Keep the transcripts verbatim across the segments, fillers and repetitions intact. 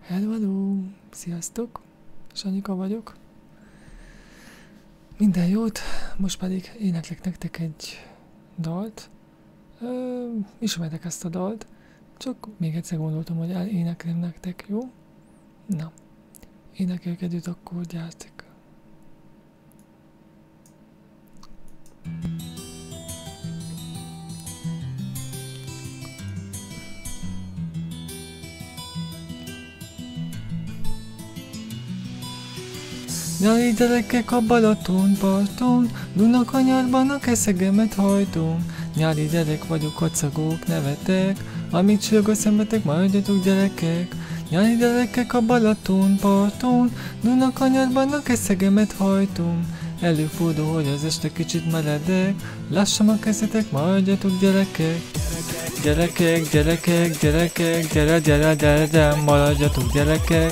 Hello, hello! Sziasztok! Sanyika vagyok. Minden jót, most pedig éneklek nektek egy dalt. Ö, ismertek ezt a dalt, csak még egyszer gondoltam, hogy eléneklem nektek, jó? Na, énekeljük együtt, akkor gyertek! Nyári gyerekek a Balaton parton, Dunakanyarban a keszegemet hajtom. Nyári gyerek vagyok, kacagók, nevetek, amíg csörg a szemetek, maradjatok gyerekek. Nyári gyerekek a Balaton parton, Dunakanyarban a keszegemet hajtom. Előfordul, hogy az este kicsit meredek, lássam a kezetek, maradjatok gyerekek. Gyerekek, gyerekek, gyerekek, gyere, gyere, gyere, gyere, maradjatok gyerekek.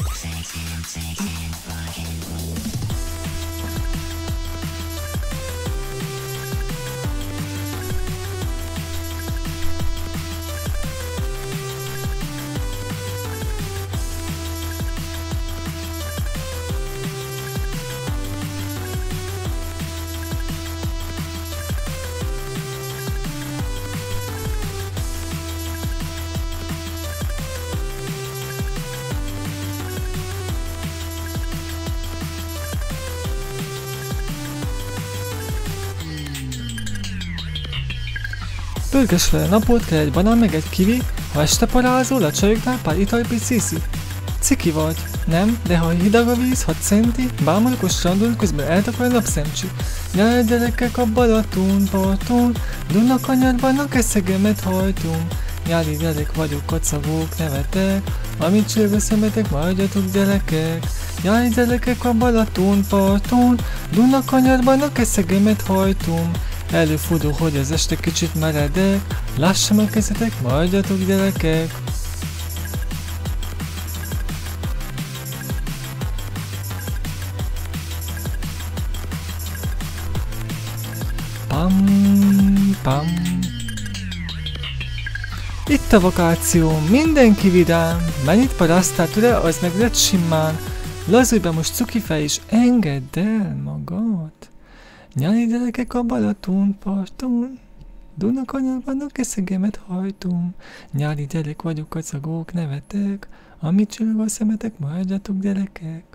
Pörges fel a napot, kell egy banán meg egy kiwi, ha este parázol, a csajoknál pár italpicészi. Ciki vagy, nem? De ha hideg a víz, hat centi, bámulok a strandon, közben eltakar a napszemcsi. Gyere gyerekek a Balaton parton, Dunakanyarban a keszegemet hajtom. Nyári gyerek vagyok, kacagók, nevetek, amíg csörg a szemetek, maradjatok gyerekek. Nyári gyerekek a Balaton parton, Dunakanyarban a keszegemet hajtom. Előfordul, hogy az este kicsit meredek, lássam a kezetek, maradjatok gyerekek. Pam, pam. Itt a vakáció, mindenki vidám, mennyit parasztál tőle, az meg lett simán. Lazulj be most cukifej és engedd el magad. Nyári gyerekek a Balaton parton, Dunakanyarban a keszegemet hajtom. Nyári gyerek vagyok, kacagók, nevetek, amíg csörög a szemetek, maradjatok gyerekek.